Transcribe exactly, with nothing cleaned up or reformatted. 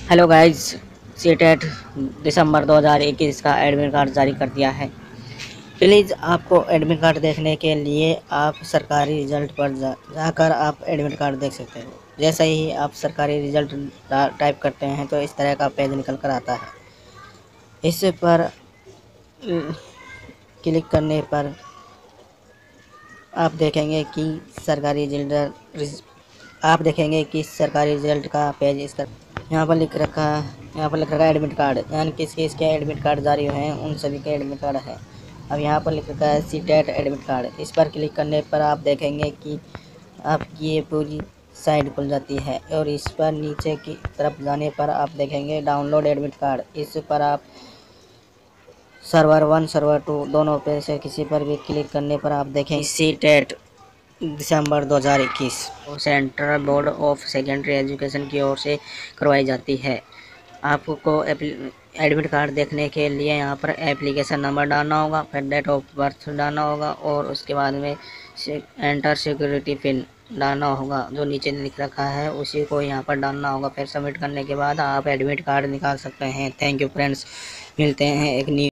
Hello guys, CTET दिसंबर दो हज़ार इक्कीस का एडमिट कार्ड जारी कर दिया है। प्लीज़ आपको एडमिट कार्ड देखने के लिए आप सरकारी रिजल्ट पर जा जाकर आप एडमिट कार्ड देख सकते हो। जैसे ही आप सरकारी रिजल्ट टाइप करते हैं तो इस तरह का पेज निकल कर आता है। इस पर क्लिक करने पर आप देखेंगे कि सरकारी रिजल्ट आप देखेंगे कि सरकारी रिजल्ट का पेज इस तरह यहाँ पर लिख रखा है यहाँ पर लिख रखा है एडमिट कार्ड, यानी किस किस के एडमिट कार्ड जारी हुए हैं उन सभी के एडमिट कार्ड है। अब यहाँ पर लिख रखा है सीटेट एडमिट कार्ड। इस पर क्लिक करने पर आप देखेंगे कि आपकी ये पूरी साइड खुल जाती है और इस पर नीचे की तरफ जाने पर आप देखेंगे डाउनलोड एडमिट कार्ड। इस पर आप सर्वर वन सर्वर टू दोनों पे से किसी पर भी क्लिक करने पर आप देखेंगे सीटेट दिसंबर दो हज़ार इक्कीस central board of secondary education की ओर से करवाई जाती है। आपको एडमिट कार्ड देखने के लिए यहाँ पर एप्लीकेशन नंबर डालना होगा, फिर डेट ऑफ बर्थ डालना होगा और उसके बाद में एंटर सिक्योरिटी पिन डालना होगा जो नीचे लिख रखा है, उसी को यहाँ पर डालना होगा। फिर सबमिट करने के बाद आप एडमिट कार्ड निकाल सकते हैं। थैंक यू फ्रेंड्स, मिलते हैं एक न्यू